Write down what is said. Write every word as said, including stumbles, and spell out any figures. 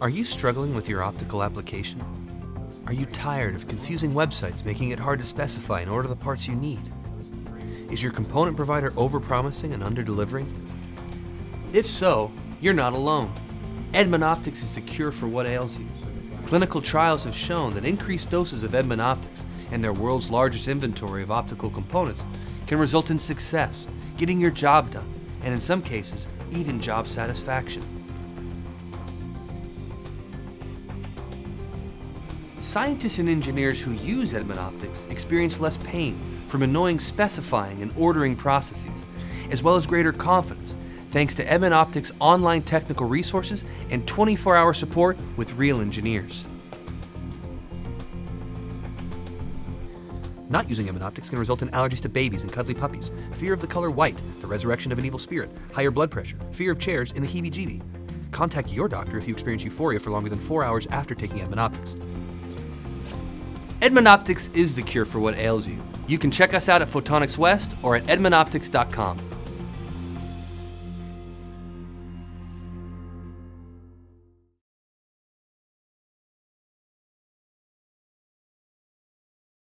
Are you struggling with your optical application? Are you tired of confusing websites making it hard to specify and order the parts you need? Is your component provider overpromising and under-delivering? If so, you're not alone. Edmund Optics is the cure for what ails you. Clinical trials have shown that increased doses of Edmund Optics and their world's largest inventory of optical components can result in success, getting your job done, and in some cases, even job satisfaction. Scientists and engineers who use Edmund Optics experience less pain from annoying specifying and ordering processes, as well as greater confidence thanks to Edmund Optics' online technical resources and twenty-four hour support with real engineers. Not using Edmund Optics can result in allergies to babies and cuddly puppies, fear of the color white, the resurrection of an evil spirit, higher blood pressure, fear of chairs, and the heebie-jeebie. Contact your doctor if you experience euphoria for longer than four hours after taking Edmund Optics. Edmund Optics is the cure for what ails you. You can check us out at Photonics West or at edmund optics dot com.